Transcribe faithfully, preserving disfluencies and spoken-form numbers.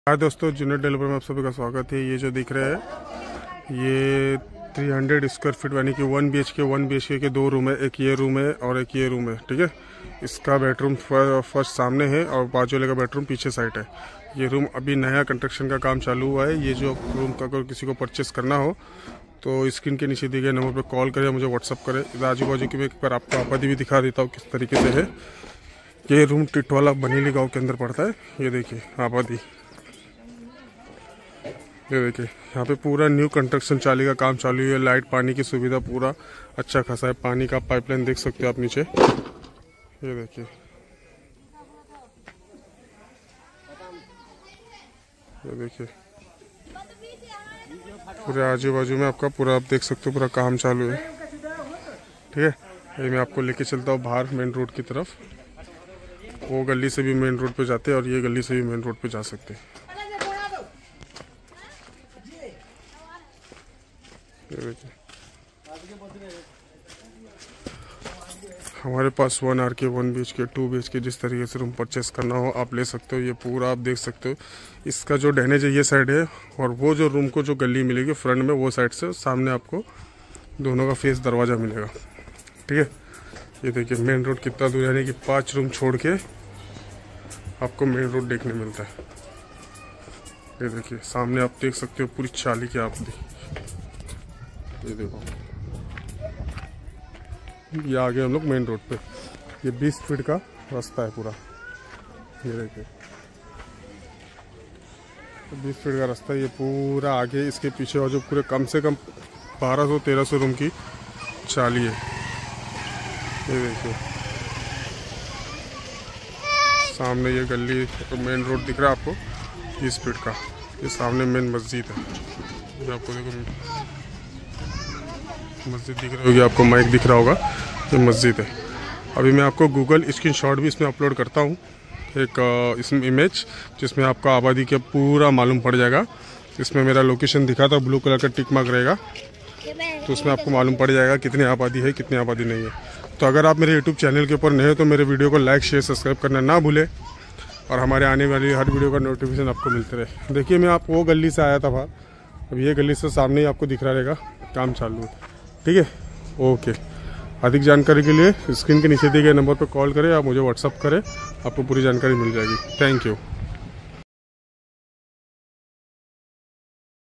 हाय दोस्तों, junior developer में आप सभी का स्वागत है। ये जो दिख रहा है ये तीन सौ स्क्वायर फीट यानी कि one B H K one B H K के दो रूम है। एक ये रूम है और एक ये रूम है। ठीक है, इसका बेडरूम फर्स्ट सामने है और बाजू वाले का बेडरूम पीछे साइड है। ये रूम अभी नया कंस्ट्रक्शन का काम चालू हुआ है। ये जो रूम का अगर किसी को परचेस करना हो तो स्क्रीन के नीचे दिए गए नंबर पर कॉल करें, मुझे व्हाट्सअप करें। इधर आजू बाजू की मैं एक बार आपको आबादी भी दिखा देता हूँ किस तरीके से है। ये रूम टिटवाला बनीली गाँव के अंदर पड़ता है। ये देखिए आबादी, ये देखिए यहाँ पे पूरा न्यू कंस्ट्रक्शन चाली का काम चालू है। लाइट पानी की सुविधा पूरा अच्छा खासा है। पानी का पाइपलाइन देख सकते हो आप नीचे, ये देखिए। ये देखिए पूरे आजू बाजू में आपका पूरा आप देख सकते हो पूरा काम चालू है। ठीक है, ये मैं आपको लेके चलता हूँ बाहर मेन रोड की तरफ। वो गली से भी मेन रोड पे जाते हैं और ये गली से भी मेन रोड पे जा सकते हैं। हमारे पास one R K one B H K two B H K जिस तरीके से रूम परचेस करना हो आप ले सकते हो। ये पूरा आप देख सकते हो। इसका जो डैमेज है ये साइड है और वो जो रूम को जो गली मिलेगी फ्रंट में वो साइड से सामने आपको दोनों का फेस दरवाज़ा मिलेगा। ठीक है, ये देखिए मेन रोड कितना दूर, यानी कि पाँच रूम छोड़ के आपको मेन रोड देखने मिलता है। ये देखिए सामने आप देख सकते हो पूरी चाली की आबादी। ये देखो ये आ गए हम लोग मेन रोड पे। ये बीस फीट का रास्ता है पूरा। ये देखिए बीस फीट का रास्ता, ये पूरा आगे इसके पीछे और जो पूरे कम से कम बारह सौ तेरह सौ रूम की चाली है। ये देखिए सामने ये गली मेन रोड दिख रहा है आपको बीस फीट का। ये सामने मेन मस्जिद है। ये आपको देखो मस्जिद दिख रही होगी, आपको माइक दिख रहा होगा, ये मस्जिद है। अभी मैं आपको गूगल स्क्रीनशॉट भी इसमें अपलोड करता हूँ, एक इसमें इमेज जिसमें आपको आबादी का पूरा मालूम पड़ जाएगा। इसमें मेरा लोकेशन दिखा था, ब्लू कलर का टिक मार्क रहेगा, तो उसमें आपको मालूम पड़ जाएगा कितनी आबादी है कितनी आबादी नहीं है। तो अगर आप मेरे यूट्यूब चैनल के ऊपर नए हो तो मेरे वीडियो को लाइक शेयर सब्सक्राइब करना ना भूलें और हमारे आने वाली हर वीडियो का नोटिफिकेशन आपको मिलते रहे। देखिए मैं आप वो गली से आया था बाहर, अब ये गली से सामने ही आपको दिख रहा रहेगा काम चालू है। ठीक है, ओके। अधिक जानकारी के लिए स्क्रीन के नीचे दिए गए नंबर पर कॉल करें, आप मुझे व्हाट्सअप करें, आपको पूरी जानकारी मिल जाएगी। Thank you.